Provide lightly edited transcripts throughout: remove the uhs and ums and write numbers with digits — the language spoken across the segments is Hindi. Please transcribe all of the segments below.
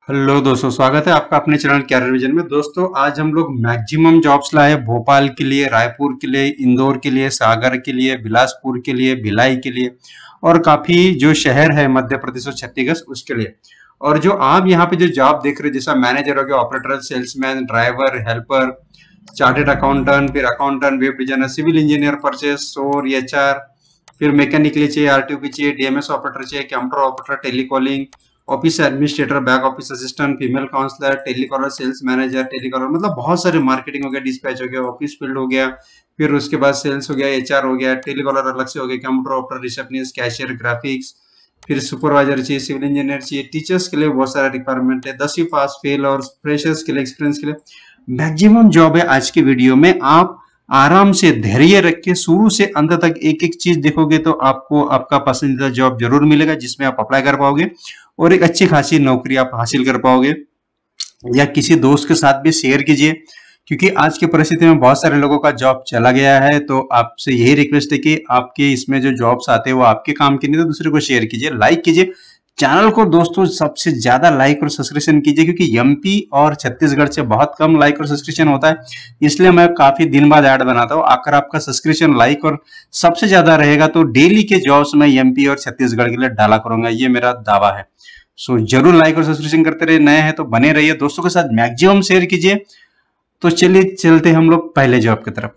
हेलो दोस्तों, स्वागत है आपका अपने चैनल कैरियर विजन में। दोस्तों आज हम लोग मैक्सिमम जॉब्स लाए भोपाल के लिए, रायपुर के लिए, इंदौर के लिए, सागर के लिए, बिलासपुर के लिए, भिलाई के लिए और काफी जो शहर है मध्य प्रदेश और छत्तीसगढ़ उसके लिए। और जो आप यहाँ पे जो जॉब देख रहे हैं जैसा मैनेजर हो गया, operator, salesman, driver, helper, chartered accountant, फिर accountant, web designer, civil engineer, purchase और एचआर, फिर मैकेनिकल चाहिए, आरटीओ की चाहिए, डीएमएस ऑपरेटर चाहिए, computer operator, telecalling, office administrator, back office assistant, female counsellor, telecaller, sales manager, telecaller मतलब बहुत सारे, मार्केटिंग हो गया, डिस्पैच हो गया, ऑफिस फील्ड हो गया, फिर उसके बाद सेल्स हो गया, एचआर हो गया, टेलीकॉलर अलग से हो गया, computer operator, receptionist, cashier, graphics, फिर सुपरवाइजर चाहिए, सिविल इंजीनियर चाहिए, टीचर्स के लिए बहुत सारा रिक्वायरमेंट है, 10वीं पास फेल और फ्रेशर्स के लिए, एक्सपीरियंस के लिए मैक्सिमम जॉब है। आज के वीडियो में आप आराम से धैर्य रख के शुरू से अंत तक एक एक चीज देखोगे तो आपको आपका पसंदीदा जॉब जरूर मिलेगा जिसमें आप अप्लाई कर पाओगे और एक अच्छी खासी नौकरी आप हासिल कर पाओगे। या किसी दोस्त के साथ भी शेयर कीजिए, क्योंकि आज की परिस्थिति में बहुत सारे लोगों का जॉब चला गया है। तो आपसे यही रिक्वेस्ट है कि आपके इसमें जो जॉब्स आते हैं वो आपके काम के नहीं, तो दूसरे को शेयर कीजिए, लाइक कीजिए चैनल को। दोस्तों सबसे ज्यादा लाइक और सब्सक्रिप्शन कीजिए, क्योंकि एमपी और छत्तीसगढ़ से बहुत कम लाइक और सब्सक्रिप्शन होता है, इसलिए मैं काफी दिन बाद ऐड बनाता हूँ। अगर आपका सब्सक्रिप्शन, लाइक और सबसे ज्यादा रहेगा तो डेली के जॉब्स मैं एमपी और छत्तीसगढ़ के लिए डाला करूंगा, ये मेरा दावा है। सो जरूर लाइक और सब्सक्रिप्शन करते रहिए, नए हैं तो बने रहिए, दोस्तों के साथ मैक्सिमम शेयर कीजिए। तो चलिए चलते हम लोग पहले जॉब की तरफ।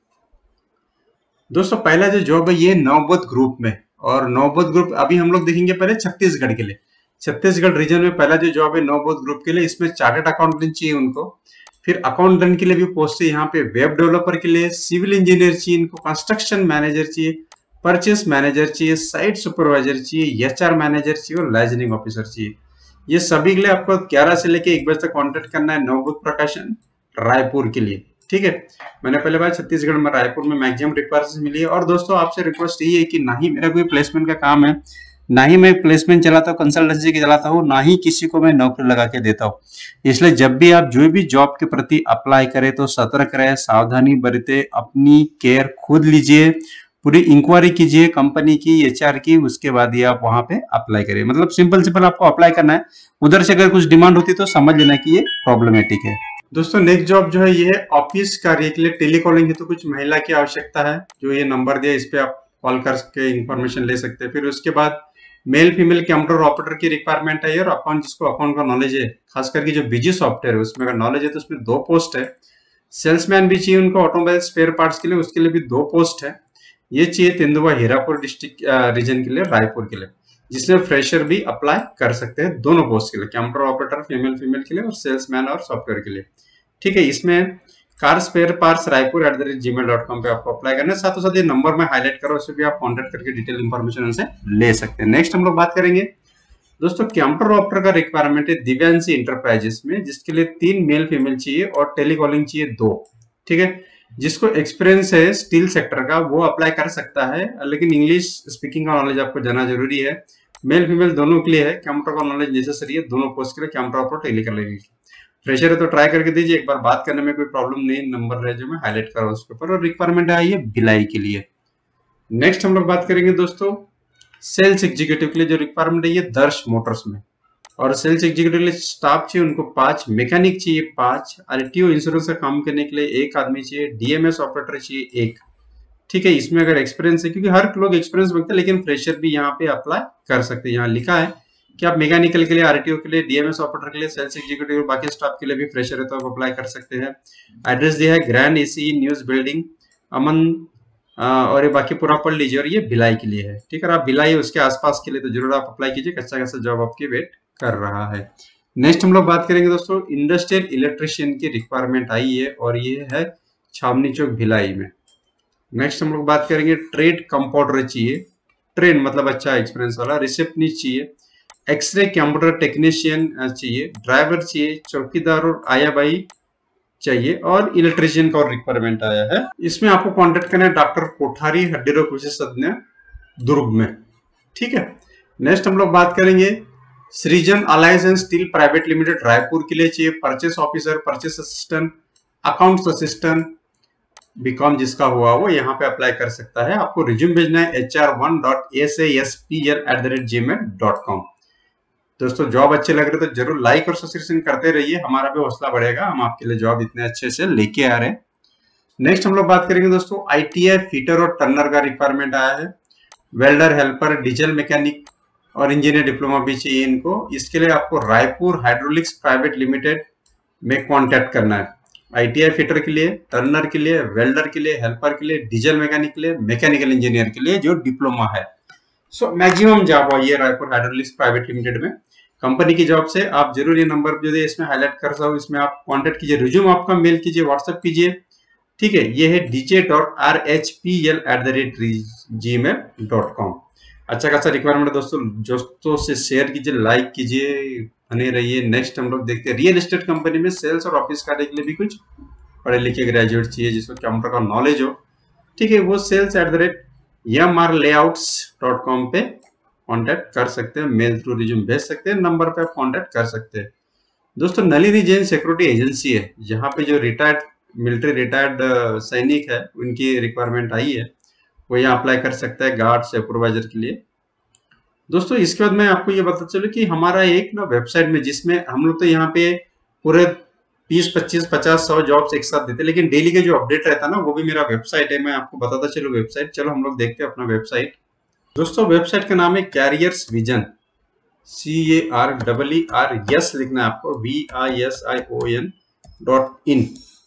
दोस्तों पहला जो जॉब है ये नवबोध ग्रुप में, और नवबोध ग्रुप अभी हम लोग देखेंगे पहले छत्तीसगढ़ के लिए। छत्तीसगढ़ रीजन में पहला जो जॉब है नवबोध ग्रुप के लिए, इसमें चार्टर्ड अकाउंटेंट चाहिए उनको, फिर अकाउंटेंट के लिए भी पोस्ट है यहाँ पे, वेब डेवलपर के लिए, सिविल इंजीनियर चाहिए इनको, कंस्ट्रक्शन मैनेजर चाहिए, परचेस मैनेजर चाहिए, साइट सुपरवाइजर चाहिए, एचआर मैनेजर चाहिए और लाइजनिंग ऑफिसर चाहिए। ये सभी के लिए आपको 11 से लेके 1 बजे तक कॉन्टेक्ट करना है। नवबोध प्रकाशन रायपुर के लिए, ठीक है। मैंने पहले बार छत्तीसगढ़ में, रायपुर में मैक्सिमम रिक्वायरमेंट्स मिली है। और दोस्तों आपसे रिक्वेस्ट यही है कि ना ही मेरा कोई प्लेसमेंट का काम है, ना ही मैं प्लेसमेंट चलाता हूँ, कंसल्टेंसी की चलाता हूँ, ना ही किसी को मैं नौकरी लगा के देता हूँ। इसलिए जब भी आप जो भी जॉब के प्रति अप्लाई करें तो सतर्क रहे, सावधानी बरते, अपनी केयर खुद लीजिए, पूरी इंक्वायरी कीजिए कंपनी की, एचआर की, उसके बाद ही आप वहां पे अप्लाई करिए। मतलब सिंपल सिंपल आपको अप्लाई करना है, उधर से अगर कुछ डिमांड होती तो समझ लेना कि ये प्रॉब्लमेटिक है। दोस्तों नेक्स्ट जॉब जो है ये है ऑफिस कार्य के लिए, टेलीकॉलिंग है, तो कुछ महिला की आवश्यकता है। जो ये नंबर दिया इस पे आप कॉल करके इंफॉर्मेशन ले सकते हैं। फिर उसके बाद मेल फीमेल कंप्यूटर ऑपरेटर की रिक्वायरमेंट है, और अकाउंट, जिसको अकाउंट का नॉलेज है, खास करके जो बिजी सॉफ्टवेयर है उसमें अगर नॉलेज है तो उसमें 2 पोस्ट है। सेल्समैन भी चाहिए उनको, ऑटोमोबाइल स्पेयर पार्ट्स के लिए, उसके लिए भी 2 पोस्ट है। ये चाहिए तेंदुआ हीरापुर डिस्ट्रिक्ट रीजन के लिए, रायपुर के लिए, जिसमें फ्रेशर भी अप्लाई कर सकते हैं दोनों पोस्ट के लिए, कंप्यूटर ऑपरेटर फीमेल के लिए और सेल्समैन और सॉफ्टवेयर के लिए, ठीक है। इसमें car spare parts Raipur @gmail.com पे आपको अप्लाई करना है। साथ ही साथ ये नंबर में हाईलाइट करो, उससे भी आप कॉन्टेक्ट करके डिटेल इंफॉर्मेशन उनसे ले सकते हैं। नेक्स्ट हम लोग बात करेंगे दोस्तों कंप्यूटर ऑपरेटर का रिक्वायरमेंट है दिव्यांशी इंटरप्राइजेस में, जिसके लिए 3 मेल फीमेल चाहिए और टेलीकॉलिंग चाहिए 2, ठीक है। जिसको एक्सपीरियंस है स्टील सेक्टर का वो अप्लाई कर सकता है, लेकिन इंग्लिश स्पीकिंग का नॉलेज आपको जाना जरूरी है। मेल फीमेल दोनों के लिए है, कंप्यूटर का नॉलेज नेसेसरी है दोनों पोस्ट के लिए, कंप्यूटर ऑपरेटर, टेलीकॉलिंग। फ्रेशर है तो ट्राई करके दीजिए, एक बार बात करने में कोई प्रॉब्लम नहीं, नंबर है जो मैं हाईलाइट कर रहा हूं उसके ऊपर। और रिक्वायरमेंट आई है भिलाई के लिए। नेक्स्ट हम लोग बात करेंगे दोस्तों सेल्स एग्जीक्यूटिव के लिए, जो रिक्वायरमेंट है ये दर्श मोटर्स में, और सेल्स एग्जीक्यूटिव के लिए स्टाफ चाहिए उनको 5, मैकेनिक चाहिए 5, आरटीओ इंश्योरेंस का काम करने के लिए 1 आदमी चाहिए, डीएमएस ऑपरेटर चाहिए 1, ठीक है। इसमें अगर एक्सपीरियंस है, क्योंकि हर लोग एक्सपीरियंस मांगते हैं, लेकिन फ्रेशर भी यहाँ पे अप्लाई कर सकते हैं। यहाँ लिखा है कि आप मैकेनिकल के लिए, आरटीओ के लिए, डीएमएस ऑपरेटर के लिए, सेल्स एग्जीक्यूटिव और बाकी स्टाफ के लिए भी फ्रेशर है तो आप अप्लाई कर सकते हैं। एड्रेस दिया है grand AC news building, Aman, और ये बाकी पूरा पढ़ लीजिए। और ये भिलाई के लिए है, ठीक है। आप भिलाई उसके आसपास के लिए तो जरूर आप अप्लाई कीजिए, अच्छा खासा जॉब आपकी वेट कर रहा है। नेक्स्ट हम लोग बात करेंगे दोस्तों इंडस्ट्रियल इलेक्ट्रिशियन की रिक्वायरमेंट आई है, और ये है छावनी चौक भिलाई में। नेक्स्ट हम लोग बात करेंगे ट्रेड कंपाउंडर चाहिए, ट्रेड मतलब अच्छा एक्सपीरियंस वाला, रिसेप्शनिस्ट चाहिए, एक्सरे कंप्यूटर टेक्नीशियन चाहिए, ड्राइवर चाहिए, चौकीदार और आया बाई चाहिए, और इलेक्ट्रिशियन का और रिक्वायरमेंट आया है। इसमें आपको कांटेक्ट करना है डॉक्टर कोठारी हड्डी रोग विशेषज्ञ दुर्ग में, ठीक है। नेक्स्ट हम लोग बात करेंगे Srijan alliance and steel private limited Raipur के लिए चाहिए purchase officer, purchase assistant, accounts assistant, BCom जिसका हुआ वो यहाँ पे अप्लाई कर सकता है। आपको रिज्यूम भेजना है hr1.sasp@gmail.com। दोस्तों जॉब अच्छे लग रहे तो जरूर लाइक और सब्सक्रिप्शन करते रहिए, हमारा भी हौसला बढ़ेगा, हम आपके लिए जॉब इतने अच्छे से लेके आ रहे हैं। नेक्स्ट हम लोग बात करेंगे दोस्तों, ITI फिटर और टर्नर का रिक्वायरमेंट आया है। वेल्डर, हेल्पर, डीजल मैकेनिक और इंजीनियर डिप्लोमा भी चाहिए इनको। इसके लिए आपको रायपुर हाइड्रोलिक्स प्राइवेट लिमिटेड में कांटेक्ट करना है। ITI फिटर के लिए, टर्नर के लिए, वेल्डर के लिए, हेल्पर के लिए, डीजल मैकेनिक के लिए, मैकेनिकल इंजीनियर के लिए जो डिप्लोमा है। सो मैक्सिमम जॉब आई है रायपुर हाइड्रोलिक्स प्राइवेट लिमिटेड में। कंपनी की जॉब से आप जरूर ये नंबर जो है इसमें हाईलाइट कर सकते हो, इसमें आप कांटेक्ट कीजिए, रिज्यूम आपका मेल कीजिए, व्हाट्सएप कीजिए। ठीक है, ये है dj.rhpl@gmail.com। अच्छा खासा रिक्वायरमेंट दोस्तों, दोस्तों से शेयर कीजिए, लाइक कीजिए, बने रहिए। नेक्स्ट हम लोग देखते हैं, रियल एस्टेट कंपनी में सेल्स और ऑफिस कार्य के लिए भी कुछ पढ़े लिखे ग्रेजुएट चाहिए जिसको कंप्यूटर का नॉलेज हो। ठीक है, वो sales@mrlayouts.com पे कांटेक्ट कर सकते हैं, मेल थ्रू रिज्यूम भेज सकते हैं, नंबर पे आप कांटेक्ट कर सकते हैं। दोस्तों नलिनी जैन सिक्योरिटी एजेंसी है, जहाँ पे जो रिटायर्ड मिलिट्री रिटायर्ड सैनिक है उनकी रिक्वायरमेंट आई है, वो यहाँ अप्लाई कर सकता है गार्ड सुपरवाइजर के लिए। दोस्तों इसके बाद मैं आपको ये बताता चलूं कि हमारा एक ना वेबसाइट में, जिसमें हम लोग तो यहाँ पे पूरे 20, 25, 50, 100 जॉब्स एक साथ देते, लेकिन डेली के जो अपडेट रहता है ना वो भी मेरा वेबसाइट है, मैं आपको बताता चलूं वेबसाइट। चलो हम लोग देखते हैं अपना वेबसाइट। दोस्तों वेबसाइट का नाम है कैरियर्स विजन, CARERS लिखना है आपको, VISION.in।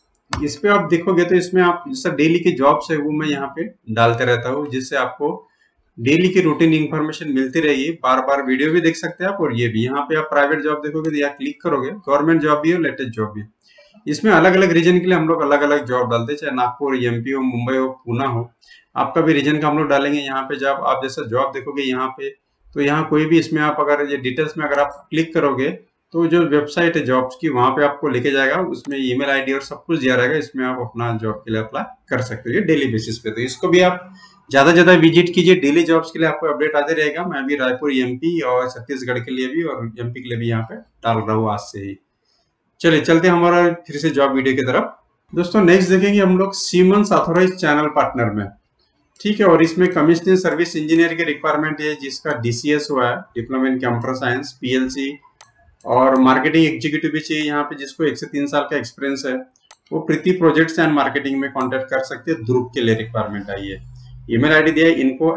इस पे आप देखोगे तो इसमें आप जैसा डेली के जॉब्स है वो मैं यहाँ पे डालते रहता हूँ, जिससे आपको डेली की रूटीन इंफॉर्मेशन मिलती रहेगी। बार बार वीडियो भी देख सकते हैं आप, और ये भी यहाँ पे आप प्राइवेट जॉब देखोगे तो यहाँ क्लिक करोगे, गवर्नमेंट जॉब भी हो, लेटेस्ट जॉब भी। इसमें अलग अलग रीजन के लिए हम लोग अलग अलग जॉब डालते हैं, चाहे नागपुर, MP हो, मुंबई हो, पुणे हो, आपका भी रीजन का हम लोग डालेंगे यहाँ पे। जब आप जैसा जॉब देखोगे यहाँ पे, तो यहाँ कोई भी इसमें आप अगर ये डिटेल्स में अगर आप क्लिक करोगे तो जो वेबसाइट है जॉब्स की वहां पे आपको लेके जाएगा, उसमें ईमेल आईडी और सब कुछ दिया रहेगा, इसमें आप अपना जॉब के लिए अप्लाई कर सकते हो डेली बेसिस पे। तो इसको भी आप ज्यादा विजिट कीजिए, डेली जॉब्स के लिए आपको अपडेट आते रहेगा। मैं भी रायपुर MP और छत्तीसगढ़ के लिए भी और MP के लिए भी यहाँ पे डाल रहा हूँ आज से ही। चलिए चलते हैं हमारा फिर से जॉब वीडियो की तरफ। दोस्तों नेक्स्ट देखेंगे हम लोग सीमेंस ऑथोराइज चैनल पार्टनर में। ठीक है, और इसमें कमिश्निंग सर्विस इंजीनियर की रिक्वायरमेंट है, जिसका DCS हुआ है, diploma in computer science, PLC, और मार्केटिंग एग्जीक्यूटिव भी चाहिए यहाँ पे, जिसको 1 से 3 साल का एक्सपीरियंस है। वो प्रीति प्रोजेक्ट्स एंड मार्केटिंग में कांटेक्ट कर सकते हैं, ध्रुव के लिए रिक्वायरमेंट आई है। ईमेल आईडी दिया है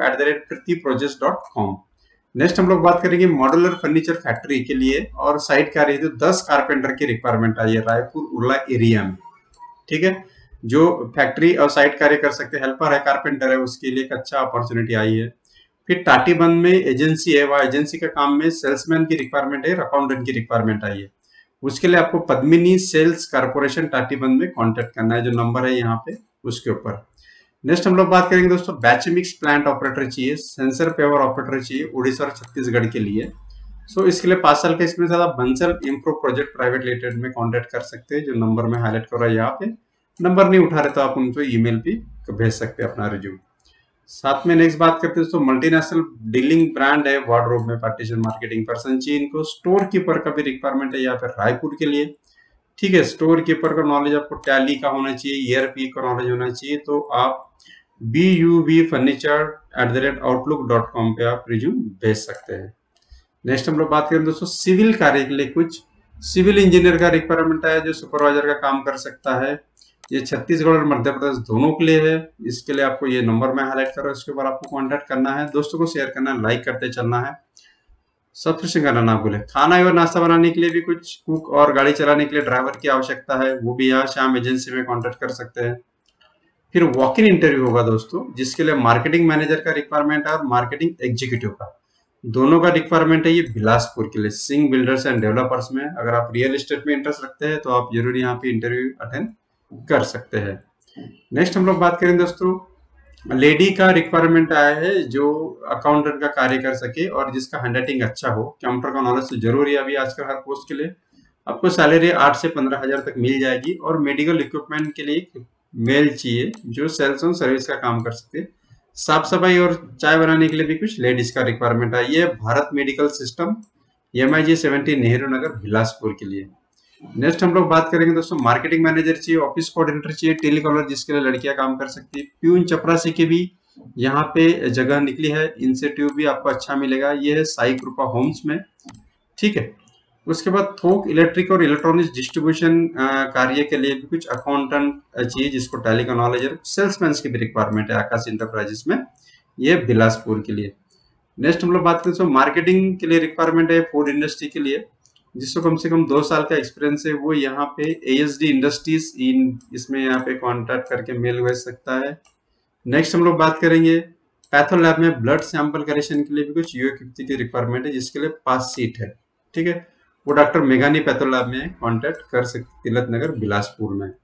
info@pritiprojects.com। नेक्स्ट हम लोग बात करेंगे मॉड्यूलर फर्नीचर फैक्ट्री के लिए, और साइट क्या रही है, 10 कारपेंटर की रिक्वायरमेंट आई है रायपुर उर्ला एरिया में। ठीक है, जो फैक्ट्री और साइट कार्य कर सकते हैं, हेल्पर है, कारपेंटर है, उसके लिए एक अच्छा अपॉर्चुनिटी आई है। फिर टाटीबंध में एजेंसी है, वह एजेंसी का काम में सेल्समैन की रिक्वायरमेंट है, अकाउंटेंट की रिक्वायरमेंट आई है। उसके लिए आपको पद्मिनी सेल्स कारपोरेशन टाटीबंध में कांटेक्ट करना है, जो नंबर है यहाँ पे उसके ऊपर। नेक्स्ट हम लोग बात करेंगे दोस्तों, बैच मिक्स प्लांट ऑपरेटर चाहिए, सेंसर पेवर ऑपरेटर चाहिए उड़ीसा और छत्तीसगढ़ के लिए। सो इसके लिए 5 साल का इसमें ज्यादा Bansal improve project private limited में कांटेक्ट कर सकते हैं, जो नंबर में हाईलाइट कर रहा है यहाँ पे। नंबर नहीं उठा रहे तो आप उनको ईमेल पे भेज सकते हैं अपना रिज्यूम। साथ में नेक्स्ट बात करते हैं दोस्तों, मल्टीनेशनल डीलिंग ब्रांड है वार्डरोब में, पार्टीशन मार्केटिंग पर्सन चाहिए इनको। स्टोर कीपर का भी रिक्वायरमेंट है यहाँ पे रायपुर के लिए। ठीक है, स्टोर कीपर का नॉलेज आपको टैली का होना चाहिए, ERP का नॉलेज होना चाहिए। तो आप buvfurniture@outlook.com पे आप रिज्यूम भेज सकते हैं। नेक्स्ट हम लोग बात करें दोस्तों, सिविल कार्य के लिए कुछ सिविल इंजीनियर का रिक्वायरमेंट है, जो सुपरवाइजर का काम कर सकता है। ये छत्तीसगढ़ और मध्य प्रदेश दोनों के लिए है। इसके लिए आपको ये नंबर में हाईलाइट कर रहा हूं, इसके ऊपर आपको कांटेक्ट करना है, दोस्तों को शेयर करना है, लाइक करते चलना है, सब्सक्रिप्शन करना ना भूले। खाना और नाश्ता बनाने के लिए भी कुछ कुक और गाड़ी चलाने के लिए ड्राइवर की आवश्यकता है, वो भी यहाँ श्याम एजेंसी में कांटेक्ट कर सकते हैं। फिर वॉक इन इंटरव्यू होगा दोस्तों, जिसके लिए मार्केटिंग मैनेजर का रिक्वायरमेंट है और मार्केटिंग एग्जीक्यूटिव का, दोनों का रिक्वायरमेंट है ये बिलासपुर के लिए, सिंह बिल्डर्स एंड डेवलपर्स में। अगर आप रियल एस्टेट में इंटरेस्ट रखते हैं तो आप जरूर यहाँ पे इंटरव्यू अटेंड कर सकते हैं। नेक्स्ट हम लोग बात करें दोस्तों, लेडी का रिक्वायरमेंट आया है, जो अकाउंटेंट का कार्य कर सके और जिसका हैंडराइटिंग अच्छा हो, कंप्यूटर का नॉलेज तो जरूरी है अभी आजकल हर पोस्ट के लिए। आपको सैलरी 8 से 15 हजार तक मिल जाएगी, और मेडिकल इक्विपमेंट के लिए मेल चाहिए जो सेल्स और सर्विस का काम कर सकते। साफ सफाई और चाय बनाने के लिए भी कुछ लेडीज का रिक्वायरमेंट है। ये Bharat medical system MIG 70 Nehru Nagar Bilaspur के लिए। नेक्स्ट हम लोग बात करेंगे दोस्तों, मार्केटिंग मैनेजर चाहिए, ऑफिस कोऑर्डिनेटर चाहिए, टेलीकॉलर जिसके लिए लड़कियां काम कर सकती है। प्यून चपरासी की भी यहाँ पे जगह निकली है, इंसेंटिव भी आपको अच्छा मिलेगा। ये है साई कृपा होम्स में, ठीक है। उसके बाद थोक इलेक्ट्रिक और इलेक्ट्रॉनिक्स डिस्ट्रीब्यूशन कार्य के लिए भी कुछ अकाउंटेंट चाहिए जिसको टैली का नॉलेज है। सेल्समैन की भी रिक्वायरमेंट है आकाश इंटरप्राइजेस में, ये बिलासपुर के लिए। नेक्स्ट हम लोग बात करें तो मार्केटिंग के लिए रिक्वायरमेंट है फूड इंडस्ट्री के लिए, जिसको कम से कम 2 साल का एक्सपीरियंस है, वो यहाँ पे ASD इंडस्ट्रीज इन इसमें यहाँ पे कॉन्टैक्ट करके मेल भेज सकता है। नेक्स्ट हम लोग बात करेंगे पैथो लैब में ब्लड सैंपल कलेक्शन के लिए भी कुछ यूएक्यूपी की रिक्वायरमेंट है, जिसके लिए 5 सीट है। ठीक है, वो डॉक्टर मेघानी पैथो लैब में कॉन्टैक्ट कर सकते, तिलक नगर बिलासपुर में।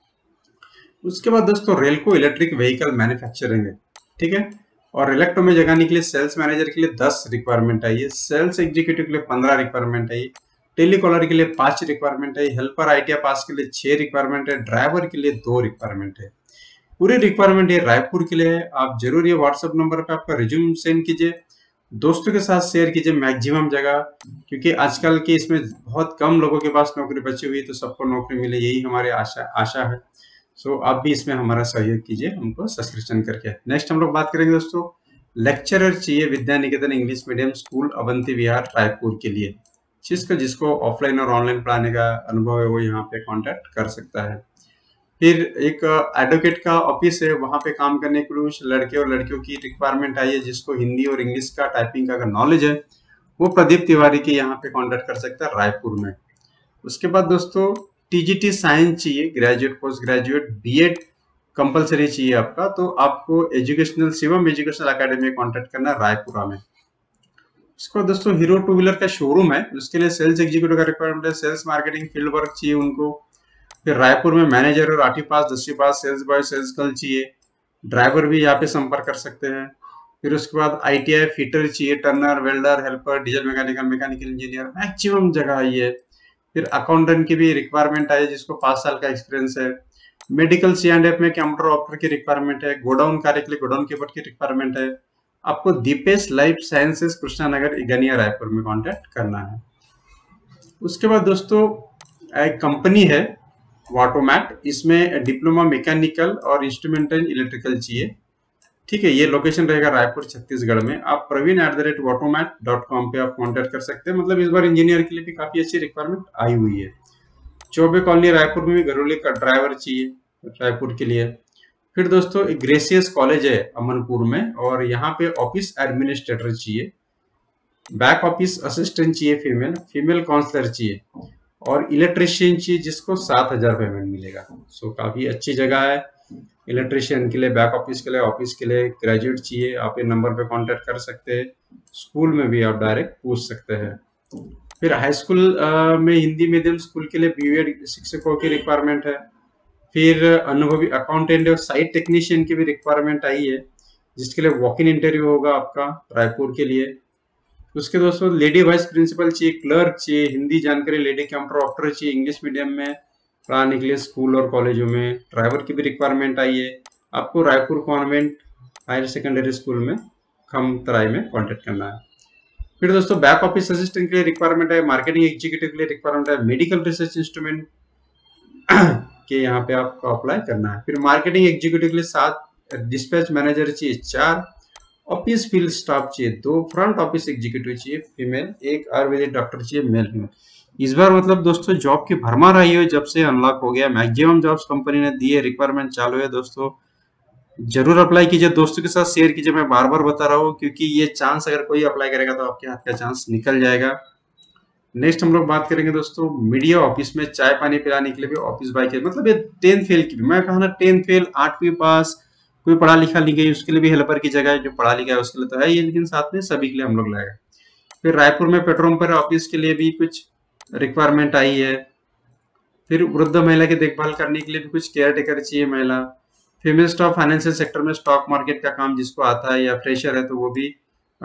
उसके बाद दोस्तों रेलको इलेक्ट्रिक व्हीकल मैन्युफैक्चरिंग है। ठीक है, और इलेक्ट्रो में जगाने के लिए सेल्स मैनेजर के लिए 10 रिक्वायरमेंट आई है, सेल्स एग्जीक्यूटिव के लिए 15 रिक्वायरमेंट आई, टेलीकॉलर के लिए 5 रिक्वायरमेंट है, हेल्पर आईटीआई पास के लिए 6 रिक्वायरमेंट है, ड्राइवर के लिए 2 रिक्वायरमेंट है। पूरी रिक्वायरमेंट ये रायपुर के लिए है। आप जरूर ये व्हाट्सएप नंबर पे आपका रिज्यूम सेंड कीजिए, दोस्तों के साथ शेयर कीजिए मैक्सिमम जगह, क्योंकि आजकल के इसमें बहुत कम लोगों के पास नौकरी बची हुई है, तो सबको नौकरी मिले यही हमारी आशा है। सो आप भी इसमें हमारा सहयोग कीजिए हमको सब्सक्रिप्शन करके। नेक्स्ट हम लोग बात करेंगे दोस्तों लेक्चरर चाहिए Vidya Niketan English medium school Avanti Vihar Raipur के लिए, जिसको ऑफलाइन और ऑनलाइन पढ़ाने का अनुभव है वो यहाँ पे कांटेक्ट कर सकता है। फिर एक एडवोकेट का ऑफिस है, वहां पे काम करने के लिए कुछ लड़के और लड़कियों की रिक्वायरमेंट आई है, जिसको हिंदी और इंग्लिश का टाइपिंग का नॉलेज है वो प्रदीप तिवारी के यहाँ पे कांटेक्ट कर सकता है रायपुर में। उसके बाद दोस्तों टीजीटी साइंस चाहिए, graduate post graduate BEd compulsory चाहिए आपका, तो आपको शिवम एजुकेशनल अकेडमी में कांटेक्ट करना है रायपुरा में। उसके बाद दोस्तों हीरो टू व्हीलर का शोरूम है, उसके लिए सेल्स एग्जीक्यूटिव का रिक्वायरमेंट है, सेल्स मार्केटिंग फील्ड वर्क चाहिए उनको। फिर रायपुर में मैनेजर और 8वीं पास 10वीं पास सेल्स बॉय सेल्स गर्ल चाहिए, ड्राइवर भी यहाँ पे संपर्क कर सकते हैं। फिर उसके बाद ITI फिटर चाहिए, turner welder helper diesel mechanical mechanical engineer, maximum जगह आई है। फिर अकाउंटेंट की भी रिक्वायरमेंट आई है, जिसको 5 साल का एक्सपीरियंस है। मेडिकल C&F में कंप्यूटर ऑपरेटर की रिक्वायरमेंट है, गोडाउन कार्य के लिए गोडाउन कीपर की रिक्वायरमेंट है। आपको दीपेश लाइफ साइंसेस कृष्णानगर इगनिया रायपुर में कॉन्टेक्ट करना है। उसके बाद दोस्तों एक कंपनी है वाटोमैट, इसमें डिप्लोमा मैकेनिकल और इंस्ट्रूमेंटल इलेक्ट्रिकल चाहिए। ठीक है, ये लोकेशन रहेगा रायपुर छत्तीसगढ़ में। आप praveen@watomat.com पे आप कांटेक्ट कर सकते हैं। मतलब इस बार इंजीनियर के लिए भी काफी अच्छी रिक्वायरमेंट आई हुई है। चौबे कॉलोनी रायपुर में भी घरेलू का ड्राइवर चाहिए रायपुर के लिए। फिर दोस्तों एक ग्रेसियस कॉलेज है अमनपुर में, और यहाँ पे ऑफिस एडमिनिस्ट्रेटर चाहिए, बैक ऑफिस असिस्टेंट चाहिए, फीमेल काउंसलर चाहिए, और इलेक्ट्रिशियन चाहिए जिसको 7,000 पेमेंट मिलेगा। सो काफी अच्छी जगह है इलेक्ट्रिशियन के लिए, बैक ऑफिस के लिए, ऑफिस के लिए ग्रेजुएट चाहिए। आप इन नंबर पे कांटेक्ट कर सकते हैं, स्कूल में भी आप डायरेक्ट पूछ सकते हैं। फिर हाई स्कूल में हिंदी मीडियम स्कूल के लिए बीएड शिक्षकों की रिक्वायरमेंट है। फिर अनुभवी अकाउंटेंट और साइट टेक्नीशियन की भी रिक्वायरमेंट आई है, जिसके लिए वॉक इन इंटरव्यू होगा आपका रायपुर के लिए। उसके दोस्तों लेडी वाइस प्रिंसिपल चाहिए, क्लर्क चाहिए, हिंदी जानकारी लेडी कंप्यूटर ऑपरेटर चाहिए, इंग्लिश मीडियम में पढ़ाने के लिए स्कूल और कॉलेजों में। ड्राइवर की भी रिक्वायरमेंट आई है। आपको Raipur convent higher secondary school में खमतराई में कांटेक्ट करना है। फिर दोस्तों बैक ऑफिस असिस्टेंट के लिए रिक्वायरमेंट है, मार्केटिंग एग्जीक्यूटिव के लिए रिक्वायरमेंट है, मेडिकल रिसर्च इंस्ट्रूमेंट के यहाँ पे आपको अप्लाई करना है। फिर मार्केटिंग एग्जीक्यूटिव के लिए 7, डिस्पैच मैनेजर चाहिए 4, ऑफिस फील्ड स्टाफ चाहिए 2, फ्रंट ऑफिस एग्जीक्यूटिव चाहिए फीमेल 1, आयुर्वेदिक डॉक्टर चाहिए मेल फीमेल। इस बार मतलब दोस्तों जॉब की भरमार आई है, जब से अनलॉक हो गया मैक्सिमम जॉब्स कंपनी ने दी है, रिक्वायरमेंट चालू है। दोस्तों जरूर अप्लाई कीजिए, दोस्तों के साथ शेयर कीजिए। मैं बार बार बता रहा हूँ, क्योंकि ये चांस अगर कोई अप्लाई करेगा तो आपके हाथ का चांस निकल जाएगा। नेक्स्ट हम लोग बात करेंगे दोस्तों मीडिया ऑफिस में चाय पानी पिलाने के लिए भी ऑफिस बॉय के, मतलब ये 10th फेल की भी, मैं कहा ना 10th फेल 8वीं पास कोई पढ़ा लिखा नहीं गई उसके लिए भी हेल्पर की जगह है, जो पढ़ा लिखा है उसके लिए तो है ये, लेकिन साथ में सभी के लिए हम लोग लाएगा। फिर रायपुर में पेट्रोल पंप ऑफिस के लिए भी कुछ रिक्वायरमेंट आई है। फिर वृद्ध महिला की देखभाल करने के लिए भी कुछ केयर टेकर चाहिए महिला। फीमेल स्टाफ फाइनेंशियल सेक्टर में स्टॉक मार्केट का काम जिसको आता है या फ्रेशर है तो वो भी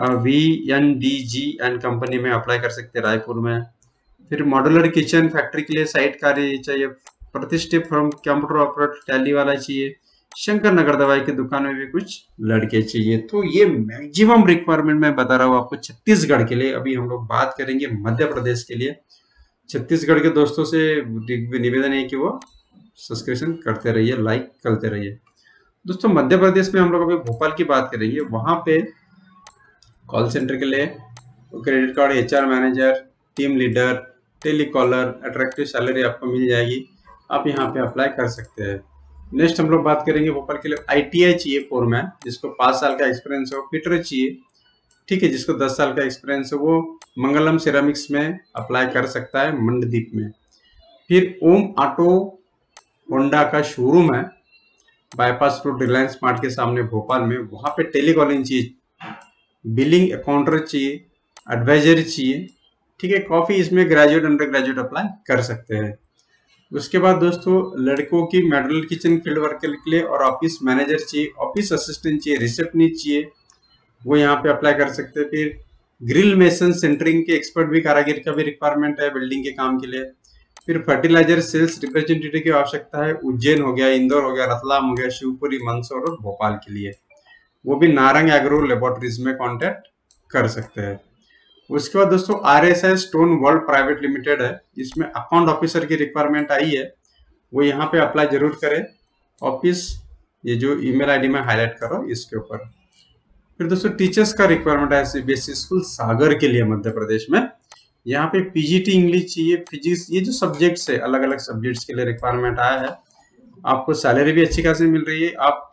VNDG एंड कंपनी में अप्लाई कर सकते हैं रायपुर में। फिर मॉड्यूलर किचन फैक्ट्री के लिए साइट कार्य चाहिए, प्रतिष्ठित फर्म कंप्यूटर ऑपरेटर टैली वाला चाहिए, शंकर नगर दवाई की दुकान में भी कुछ लड़के चाहिए। तो ये मैक्सिमम रिक्वायरमेंट मैं बता रहा हूँ आपको छत्तीसगढ़ के लिए। अभी हम लोग बात करेंगे मध्य प्रदेश के लिए। छत्तीसगढ़ के दोस्तों से निवेदन है कि वो सब्सक्रिप्शन करते रहिए, लाइक करते रहिए। दोस्तों मध्य प्रदेश में हम लोग अभी भोपाल की बात करेंगे। वहां पे कॉल सेंटर के लिए credit card, HR manager, team leader, telecaller, attractive salary आपको मिल जाएगी, आप यहाँ पे अप्लाई कर सकते हैं। नेक्स्ट हम लोग बात करेंगे भोपाल के लिए ITI चाहिए फोरमैन, जिसको 5 साल का एक्सपीरियंस हो। फिटर चाहिए, ठीक है, जिसको 10 साल का एक्सपीरियंस हो, वो मंगलम सिरामिक्स में अप्लाई कर सकता है मंडदीप में। फिर ओम ऑटो होंडा का शोरूम है बाईपास रोड रिलायंस स्मार्ट के सामने भोपाल में, वहां पे टेलीकॉलिंग चाहिए, बिलिंग अकाउंटर चाहिए, एडवाइजर चाहिए, ठीक है। कॉफी इसमें ग्रेजुएट अंडर ग्रेजुएट अप्लाई कर सकते हैं। उसके बाद दोस्तों लड़कों की मॉड्यूलर किचन फील्ड वर्क के लिए और ऑफिस मैनेजर चाहिए, ऑफिस असिस्टेंट चाहिए, रिसेप्शनिस्ट चाहिए, वो यहाँ पे अप्लाई कर सकते हैं। फिर ग्रिल मेसन सेंटरिंग के एक्सपर्ट भी, कारागिर का भी रिक्वायरमेंट है बिल्डिंग के काम के लिए। फिर फर्टिलाइजर सेल्स रिप्रेजेंटेटिव की आवश्यकता है, उज्जैन हो गया, इंदौर हो गया, रतलाम हो गया, शिवपुरी, मंदसौर और भोपाल के लिए, वो भी नारंग एग्रो लेबोरेटरीज में कांटेक्ट कर सकते हैं। उसके बाद दोस्तों RSI stone world private limited है, इसमें अकाउंट ऑफिसर की रिक्वायरमेंट आई है, वो यहाँ पे अप्लाई जरूर करें। ऑफिस ये जो ईमेल आईडी में हाईलाइट करो इसके ऊपर। फिर दोस्तों टीचर्स का रिक्वायरमेंट है CBSE स्कूल सागर के लिए मध्य प्रदेश में, यहाँ पे PGT इंग्लिश चाहिए, फिजिक्स, ये जो सब्जेक्ट्स है अलग अलग सब्जेक्ट्स के लिए रिक्वायरमेंट आया है। आपको सैलरी भी अच्छी खासी मिल रही है। आप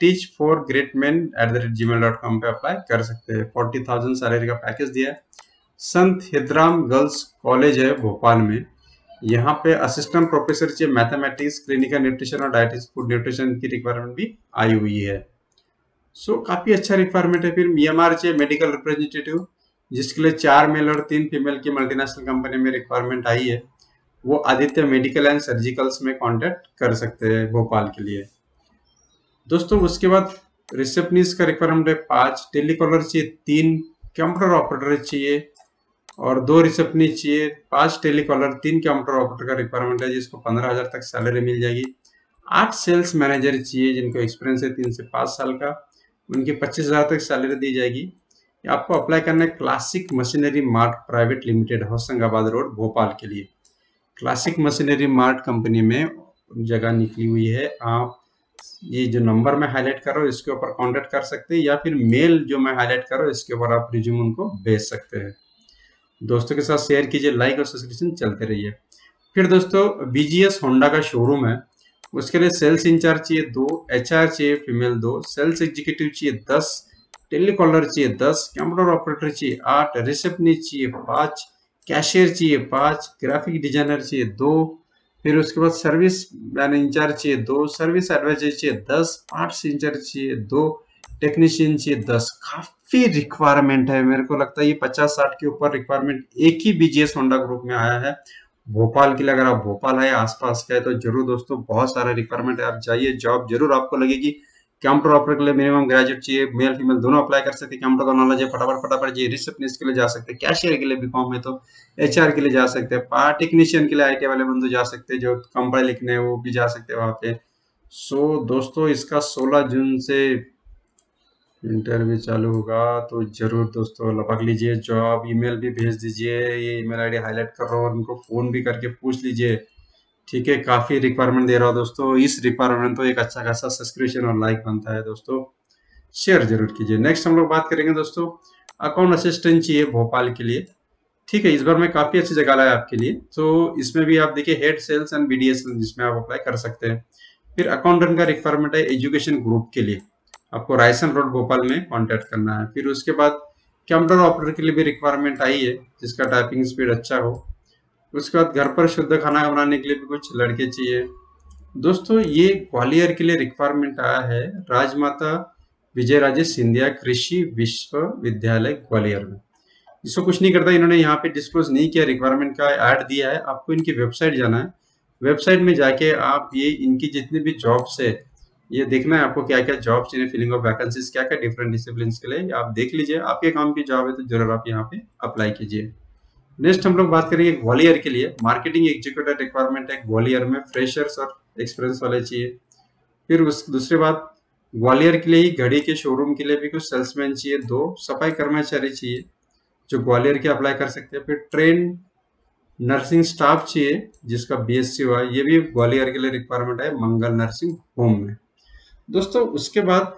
teach4greatmen@gmail.com पे अप्लाई कर सकते हैं। 40,000 सैलरी का पैकेज दिया है। संत हितराम गर्ल्स कॉलेज है भोपाल में, यहाँ पे असिस्टेंट प्रोफेसर चाहिए मैथमेटिक्स, क्लिनिकल न्यूट्रिशन और डायटिक्स फूड न्यूट्रिशन की रिक्वायरमेंट भी आई हुई है। सो काफी अच्छा रिक्वायरमेंट है। फिर MYAMAR चाहिए मेडिकल रिप्रेजेंटेटिव, जिसके लिए 4 मेल और 3 फीमेल की मल्टीनेशनल कंपनी में रिक्वायरमेंट आई है, वो आदित्य मेडिकल एंड सर्जिकल्स में कांटेक्ट कर सकते हैं भोपाल के लिए। दोस्तों उसके बाद रिसेप्शनिस्ट का रिक्वायरमेंट है 5, टेलीकॉलर चाहिए 3, कंप्यूटर ऑपरेटर चाहिए और 2 रिसेप्शनिस्ट चाहिए, 5 टेलीकॉलर, 3 कंप्यूटर ऑपरेटर का रिक्वायरमेंट है, जिसको 15,000 तक सैलरी मिल जाएगी। 8 सेल्स मैनेजर चाहिए, जिनको एक्सपीरियंस है 3 से 5 साल का, उनकी 25,000 तक सैलरी दी जाएगी। आपको अप्लाई करना है classic machinery mart private limited, Hoshangabad road Bhopal के लिए। क्लासिक मशीनरी मार्ट कंपनी में जगह निकली हुई है। आप ये जो नंबर मैं हाईलाइट कर रहा हूँ इसके ऊपर कांटेक्ट कर सकते हैं, या फिर मेल जो मैं हाईलाइट कर रहा हूँ इसके ऊपर आप रिज्यूम उनको भेज सकते हैं। दोस्तों के साथ शेयर कीजिए, लाइक और सब्सक्रिप्शन चलते रहिए। फिर दोस्तों BGS होंडा का शोरूम है, उसके लिए सेल्स इंचार्ज चाहिए 2, HR चाहिए फीमेल 2, सेल्स एग्जीक्यूटिव चाहिए 10, टेलीकॉलर चाहिए 10, कंप्यूटर ऑपरेटर चाहिए 8, रिसेप्शनिस्ट चाहिए 5, कैशियर चाहिए 5, ग्राफिक डिजाइनर चाहिए 2, फिर उसके बाद सर्विस मैन इंचार्ज चाहिए 2, सर्विस एडवाइजर चाहिए 10, पार्ट्स इंचार्ज चाहिए 2, टेक्नीशियन चाहिए 10। काफी रिक्वायरमेंट है, मेरे को लगता है ये 50-60 के ऊपर रिक्वायरमेंट एक ही BGS होंडा ग्रुप में आया है भोपाल के लिए। अगर आप भोपाल है आसपास का है तो जरूर दोस्तों बहुत सारा रिक्वायरमेंट है, आप जाइए, जॉब जरूर आपको लगेगी। कंप्यूटर ऑपरेटर के लिए मिनिमम ग्रेजुएट चाहिए, मेल फीमेल दोनों अप्लाई कर सकते हैं, कंप्यूटर का नॉलेज है फटाफट जाइए। रिसेप्शनिस्ट के लिए जा सकते हैं, कैशियर के लिए BCom है तो HR के लिए जा सकते हैं, पार्ट टेक्नीशियन के लिए ITI वाले बंधु जा सकते हैं, जो कम पढ़े लिखने हैं वो भी जा सकते हैं वहां पे। सो दोस्तों इसका 16 जून से इंटरव्यू चालू होगा, तो जरूर दोस्तों लपक लीजिए, जॉब ईमेल भी भेज दीजिए, ये ईमेल आईडी हाईलाइट कर रहा हूँ, और उनको फोन भी करके पूछ लीजिए, ठीक है। काफी रिक्वायरमेंट दे रहा हूँ दोस्तों, इस रिक्वायरमेंट तो एक अच्छा खासा सब्सक्रिप्शन और लाइक बनता है दोस्तों, शेयर जरूर कीजिए। नेक्स्ट हम लोग बात करेंगे दोस्तों अकाउंट असिस्टेंट चाहिए भोपाल के लिए, ठीक है। इस बार मैं काफी अच्छी जगह लाया आपके लिए, तो इसमें भी आप देखिए हेड सेल्स एंड BDS जिसमें आप अप्लाई कर सकते हैं। फिर अकाउंटेंट का रिक्वायरमेंट है एजुकेशन ग्रुप के लिए, आपको रायसन रोड भोपाल में कांटेक्ट करना है। फिर उसके बाद कंप्यूटर ऑपरेटर के लिए भी रिक्वायरमेंट आई है, जिसका टाइपिंग स्पीड अच्छा हो। उसके बाद घर पर शुद्ध खाना बनाने के लिए भी कुछ लड़के चाहिए दोस्तों। ये ग्वालियर के लिए रिक्वायरमेंट आया है, राजमाता विजयराजे सिंधिया कृषि विश्वविद्यालय ग्वालियर में। इसको कुछ नहीं करता, इन्होंने यहाँ पे डिस्क्लोज नहीं किया, रिक्वायरमेंट का ऐड दिया है। आपको इनकी वेबसाइट जाना है, वेबसाइट में जाके आप ये इनकी जितनी भी जॉब्स है ये देखना है, आपको क्या क्या जॉब्स चाहिए, फिलिंग ऑफ वैकेंसीज क्या क्या डिफरेंट डिसिप्लिन के लिए, आप देख लीजिए। आपके काम की जॉब है तो जरूर आप यहाँ पे अप्लाई कीजिए। नेक्स्ट हम लोग बात करेंगे ग्वालियर के लिए, मार्केटिंग एग्जीक्यूटिव रिक्वायरमेंट है ग्वालियर में, फ्रेशर्स और एक्सपीरियंस वाले चाहिए। फिर उस दूसरी बात ग्वालियर के लिए ही घड़ी के शोरूम के लिए भी कुछ सेल्समैन चाहिए 2, सफाई कर्मचारी चाहिए जो ग्वालियर के अप्लाई कर सकते हैं। फिर ट्रेन नर्सिंग स्टाफ चाहिए जिसका BSc हुआ, ये भी ग्वालियर के लिए रिक्वायरमेंट है मंगल नर्सिंग होम में दोस्तों। उसके बाद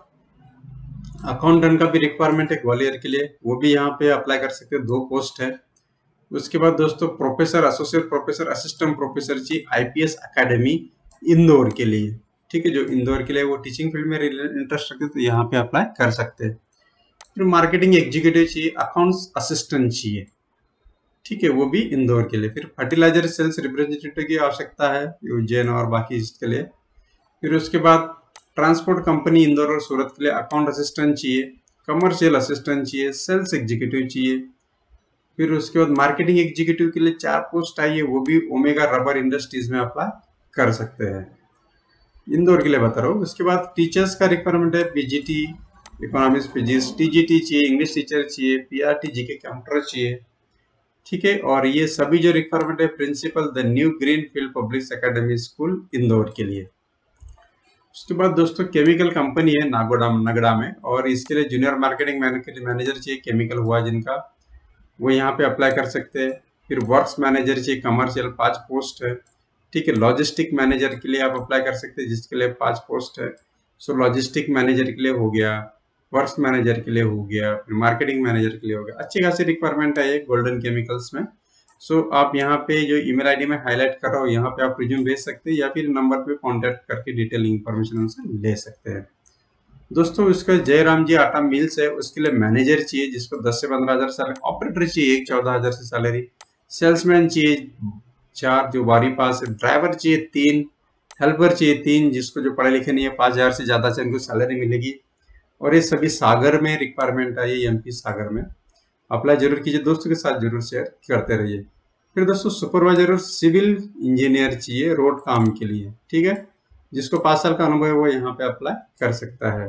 अकाउंटेंट का भी रिक्वायरमेंट है ग्वालियर के लिए, वो भी यहाँ पे अप्लाई कर सकते हैं, 2 पोस्ट है। उसके बाद दोस्तों professor, associate professor, assistant professor चाहिए आईपीएस एकेडमी इंदौर के लिए। ठीक है, जो इंदौर के लिए वो टीचिंग फील्ड में इंटरेस्ट रखते हैं तो यहाँ पे अप्लाई कर सकते हैं। फिर मार्केटिंग एग्जीक्यूटिव चाहिए, अकाउंट्स असिस्टेंट चाहिए। ठीक है, वो भी इंदौर के लिए। फिर फर्टिलाइजर सेल्स रिप्रेजेंटेटिव की आवश्यकता है उज्जैन और बाकी इसके लिए। फिर उसके बाद ट्रांसपोर्ट कंपनी इंदौर और सूरत के लिए अकाउंट असिस्टेंट चाहिए, कमर्शियल असिस्टेंट चाहिए, सेल्स एग्जीक्यूटिव चाहिए। फिर उसके बाद मार्केटिंग एग्जीक्यूटिव के लिए 4 पोस्ट आई है, वो भी ओमेगा रबर इंडस्ट्रीज में अप्लाई कर सकते हैं। इंदौर के लिए बता रहा हूँ। उसके बाद टीचर्स का रिक्वायरमेंट है पीजीटी इकोनॉमिक्स फिजिक्स, टीजीटी चाहिए, इंग्लिश टीचर चाहिए, पीआरटी जीके कंप्यूटर चाहिए। ठीक है, और ये सभी जो रिक्वायरमेंट है principal the new green field public academy school Indore के लिए। उसके बाद दोस्तों केमिकल कंपनी है नगड़ा में, और इसके लिए जूनियर मार्केटिंग मैनेजर चाहिए, केमिकल हुआ जिनका, वो यहाँ पे अप्लाई कर सकते हैं। फिर वर्क्स मैनेजर चाहिए कमर्शियल, 5 पोस्ट है। ठीक है, लॉजिस्टिक मैनेजर के लिए आप अप्लाई कर सकते हैं जिसके लिए 5 पोस्ट है। सो लॉजिस्टिक मैनेजर के लिए हो गया, वर्क्स मैनेजर के लिए हो गया, फिर मार्केटिंग मैनेजर के लिए हो गया। अच्छी खासी रिक्वायरमेंट है ये गोल्डन केमिकल्स में। सो आप यहाँ पे जो ईमेल आईडी में हाईलाइट कर रहा हूँ यहाँ पे आप रिज्यूम भेज सकते हैं या फिर नंबर पे कांटेक्ट करके डिटेल इंफॉर्मेशन उनसे ले सकते हैं। दोस्तों इसका जयराम जी आटा मिल्स है, उसके लिए मैनेजर चाहिए जिसको 10 से 15,000 सैलरी, ऑपरेटर चाहिए 14,000 से सैलरी, सेल्समैन चाहिए 4 जो 12वीं पास है, ड्राइवर चाहिए 3, हेल्पर चाहिए 3 जिसको जो पढ़े लिखे नहीं है 5,000 से ज्यादा से उनको सैलरी मिलेगी। और ये सभी सागर में रिक्वायरमेंट है, ये एमपी सागर में। अप्लाई जरूर कीजिए, दोस्तों के साथ जरूर शेयर करते रहिए। फिर दोस्तों सुपरवाइजर और सिविल इंजीनियर चाहिए रोड काम के लिए। ठीक है, जिसको 5 साल का अनुभव है वो यहाँ पे अप्लाई कर सकता है।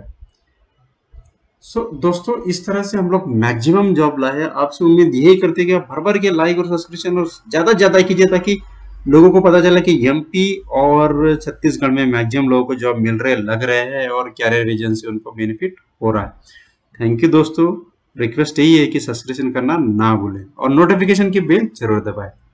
दोस्तों इस तरह से हम लोग मैक्सिमम जॉब लाए हैं। आपसे उम्मीद यही करते हैं कि आप भर भर के लाइक और सब्सक्रिप्शन और ज्यादा कीजिए ताकि लोगों को पता चला कि एमपी और छत्तीसगढ़ में मैक्सिमम लोगों को जॉब मिल रहे लग रहे हैं और कैरियर रीजन से उनको बेनिफिट हो रहा है। थैंक यू दोस्तों। रिक्वेस्ट यही है कि सब्सक्रिप्शन करना ना भूलें और नोटिफिकेशन की बेल जरूर दबाएं।